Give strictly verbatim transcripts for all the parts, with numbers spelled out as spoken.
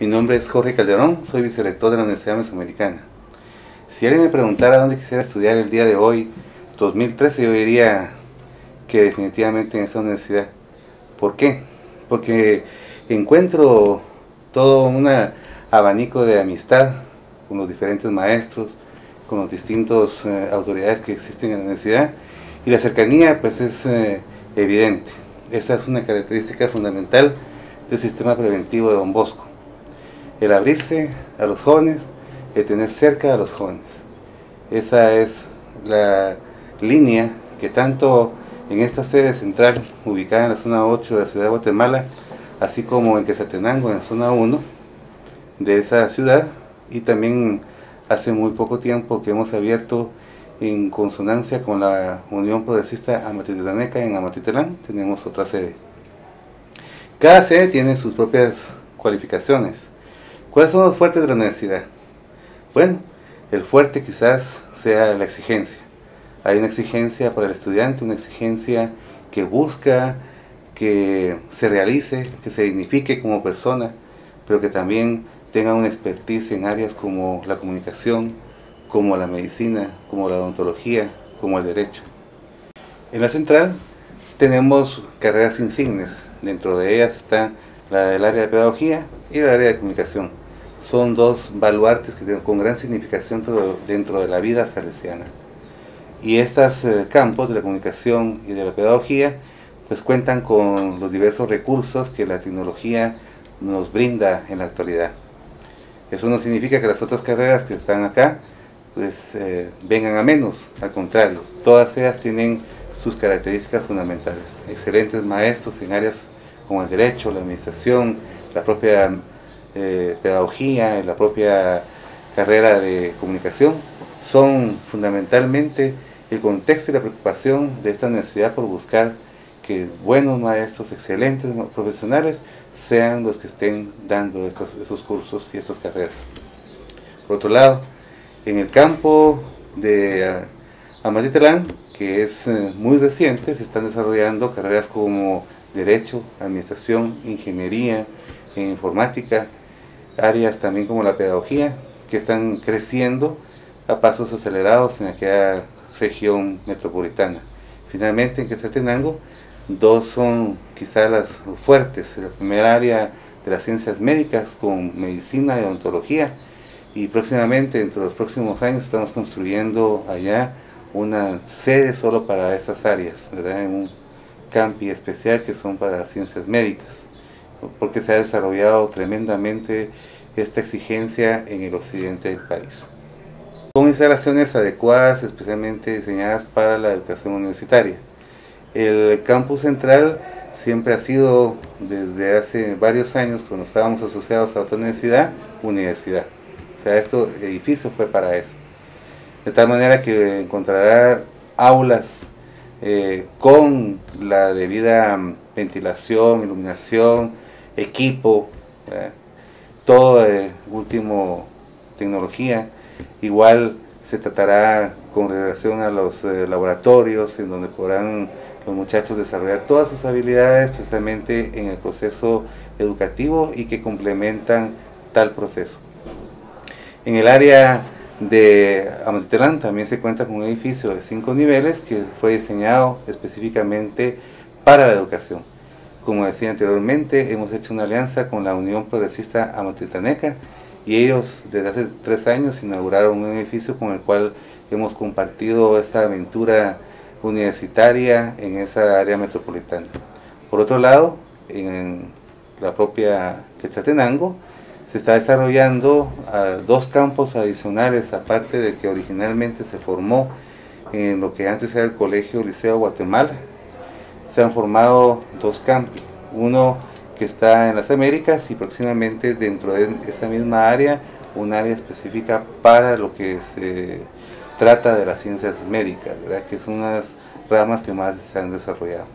Mi nombre es Jorge Calderón, soy vicerrector de la Universidad Mesoamericana. Si alguien me preguntara dónde quisiera estudiar el día de hoy, dos mil trece, yo diría que definitivamente en esta universidad. ¿Por qué? Porque encuentro todo un abanico de amistad con los diferentes maestros, con las distintas eh, autoridades que existen en la universidad, y la cercanía pues es eh, evidente. Esa es una característica fundamental del sistema preventivo de Don Bosco. El abrirse a los jóvenes, el tener cerca a los jóvenes. Esa es la línea que tanto en esta sede central, ubicada en la zona ocho de la ciudad de Guatemala, así como en Quetzaltenango, en la zona uno de esa ciudad, y también hace muy poco tiempo que hemos abierto en consonancia con la Unión Progresista Amatitelaneca en Amatitlán, tenemos otra sede. Cada sede tiene sus propias cualificaciones. ¿Cuáles son los fuertes de la universidad? Bueno, el fuerte quizás sea la exigencia. Hay una exigencia para el estudiante, una exigencia que busca que se realice, que se dignifique como persona, pero que también tenga una expertise en áreas como la comunicación, como la medicina, como la odontología, como el derecho. En la central tenemos carreras insignes. Dentro de ellas está la del área de pedagogía y el área de comunicación. Son dos baluartes que tienen con gran significación dentro de la vida salesiana. Y estos eh, campos de la comunicación y de la pedagogía pues cuentan con los diversos recursos que la tecnología nos brinda en la actualidad. Eso no significa que las otras carreras que están acá pues eh, vengan a menos, al contrario, todas ellas tienen sus características fundamentales. Excelentes maestros en áreas como el derecho, la administración, la propia eh, pedagogía, la propia carrera de comunicación, son fundamentalmente el contexto y la preocupación de esta universidad por buscar que buenos maestros, excelentes profesionales, sean los que estén dando estos, estos cursos y estas carreras. Por otro lado, en el campo de Amatitlán, que es eh, muy reciente, se están desarrollando carreras como Derecho, Administración, Ingeniería, e Informática, áreas también como la Pedagogía, que están creciendo a pasos acelerados en aquella región metropolitana. Finalmente, en Quetzaltenango, dos son quizás las fuertes. La primera área de las ciencias médicas con medicina y odontología, y próximamente, dentro de los próximos años, estamos construyendo allá una sede solo para esas áreas, ¿verdad? En un campi especial que son para las ciencias médicas, porque se ha desarrollado tremendamente esta exigencia en el occidente del país. Con instalaciones adecuadas, especialmente diseñadas para la educación universitaria. El campus central siempre ha sido, desde hace varios años, cuando estábamos asociados a otra universidad, universidad. O sea, este edificio fue para eso. De tal manera que encontrará aulas eh, con la debida ventilación, iluminación, equipo, ¿verdad? Todo de última tecnología. Igual se tratará con relación a los eh, laboratorios, en donde podrán los muchachos desarrollar todas sus habilidades precisamente en el proceso educativo y que complementan tal proceso. En el área de Amatitlán también se cuenta con un edificio de cinco niveles que fue diseñado específicamente para la educación. Como decía anteriormente, hemos hecho una alianza con la Unión Progresista Amatitlaneca y ellos desde hace tres años inauguraron un edificio con el cual hemos compartido esta aventura universitaria en esa área metropolitana. Por otro lado, en la propia Quetzaltenango se está desarrollando uh, dos campos adicionales, aparte del que originalmente se formó en lo que antes era el Colegio Liceo Guatemala. Se han formado dos campi, uno que está en las Américas y próximamente dentro de esa misma área, un área específica para lo que se trata de las ciencias médicas, ¿verdad? Que son unas ramas que más se han desarrollado.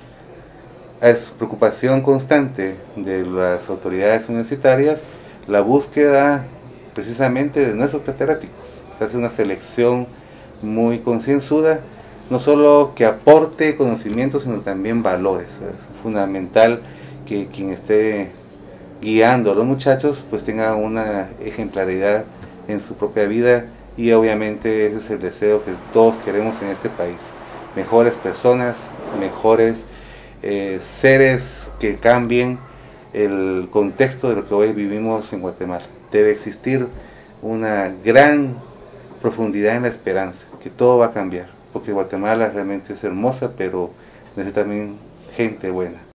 Es preocupación constante de las autoridades universitarias la búsqueda precisamente de nuestros catedráticos. Se hace una selección muy concienzuda, no solo que aporte conocimientos, sino también valores. Es fundamental que quien esté guiando a los muchachos, pues tengan una ejemplaridad en su propia vida, y obviamente ese es el deseo que todos queremos en este país: mejores personas, mejores eh, seres que cambien el contexto de lo que hoy vivimos en Guatemala. Debe existir una gran profundidad en la esperanza, que todo va a cambiar, porque Guatemala realmente es hermosa, pero necesita también gente buena.